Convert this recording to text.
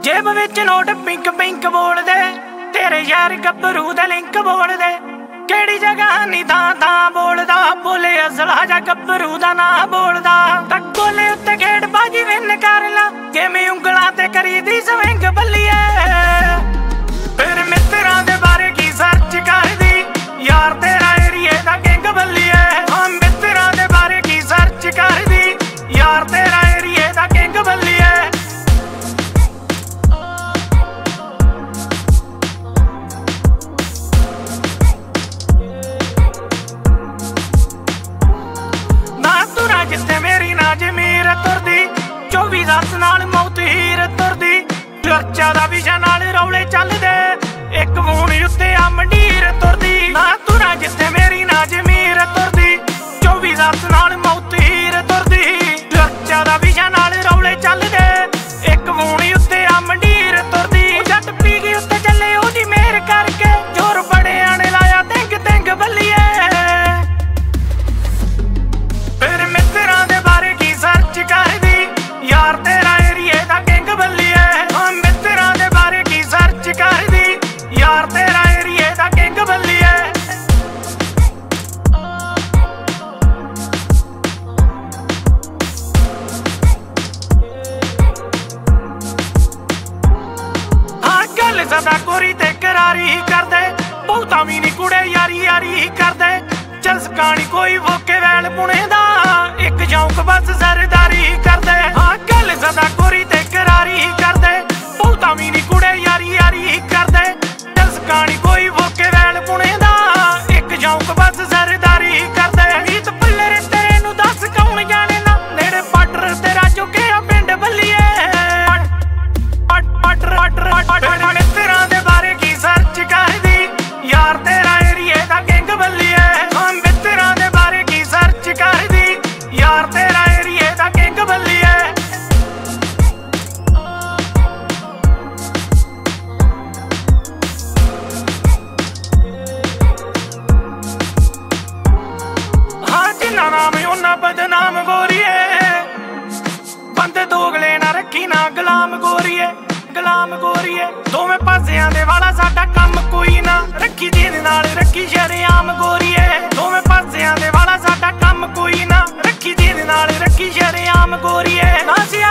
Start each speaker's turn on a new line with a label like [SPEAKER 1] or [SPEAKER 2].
[SPEAKER 1] जेब विच note pink pink बोल दे, तेरे यार गब्बरू दा लिंक बोल दे। केड़ी जगह नी थां थां बोलदा, बोले असला जा गब्बरू दा ना बोलदा। तक बोले उत्ते खेड़ बाजी विन कर ला, किवें उंगलां ते करी दी स्विंग बल्लीए। फिर मित्रां दे बारे की सर्च कर दी, यार तेरा एरिए दा किंग बल्लीए। हाँ मित्रां दे बारे की सर्च कर दी, यार तेरा एरिए दा किंग बल्लीए। जिथे मेरी ना जमीर तुरदी, 24/7 नाल मौत हीर तुरदी। चर्चा दा विषय नाल रौले चलदे, एक मून उत्ते आ मंडीर तुरदी। ना तुरा जिथे मेरी ना जमीर तुरदी, 24/7 नाल मौत हीर तुरदी। चर्चा दा विषय नाल रौले चलदे, एक मून उत्ते आ मंडीर तुरदी। जट पी गई उत्ते चले ओदी मेहर करके, जोर बड़े आने लाया तिंग तिंग बल्लीए। सर्च कर दी, यार तेरा एरिए दा किंग बल्लीए। हाँ मित्रां दे बारे की सर्च कर दी, यार तेरा एरिए दा किंग बल्लीए। हाँ गल सदा कोरी ते करारी कर दे, बहुता भी नी कुड़े यारी यारी कर दे। चस्का नी कोई वोके वैल पुणे दा, एक शौक बस सरदारी कर दे। हाँ गल सदा कोरी ते करारी कर दे, बहुता भी नी कुड़े यारी यारी कर दे। चस्का नी कोई वोके वैल पुणे दा, एक शौक बस सरदारी कर दे। गीत पुल्लर तेरे नू दस कौन जाने ना, नेड़े पाटर तेरा चुके पिंड बल्लीए। मित्रां दे बारे की सर्च कर दी, यार तेरा एरिए दा किंग बल्लीए। हाँ मित्रां दे बारे की सर्च कर दी, यार तेरा एरिए दा किंग बल्लीए। हाँ जिन्ना नाम उन्ना बदनाम गोरीए, बंदे दोगले ना रखी ना गुलाम गोरीए। गुलाम गोरीए दोवें पासियां दे वाला साडा कम कोई ना, रखी दीन नाल रखी शरेआम गोरीए। दोवें पासियां दे वाला साडा कम कोई ना, रखी दीन नाल रखी शरेआम गोरीए। ना